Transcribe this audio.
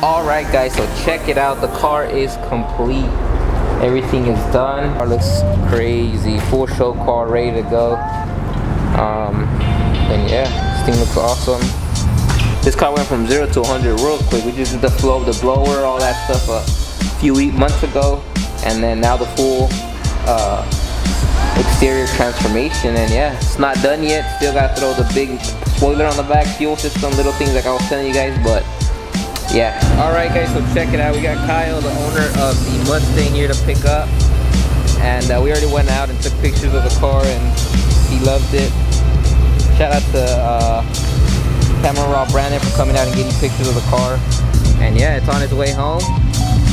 Alright guys, so check it out. The car is complete. Everything is done. Car looks crazy. Full show car, ready to go. And yeah, this thing looks awesome. This car went from 0 to 100 real quick. We just did the flow of the blower, all that stuff a few months ago. And then now the full exterior transformation. And yeah, it's not done yet. Still gotta throw the big spoiler on the back, fuel system, little things like I was telling you guys, but yeah. Alright guys, so check it out. We got Kyle, the owner of the Mustang, here to pick up. And we already went out and took pictures of the car and he loved it. Shout out to Cameron Rob Brandon for coming out and getting pictures of the car. And yeah, it's on its way home.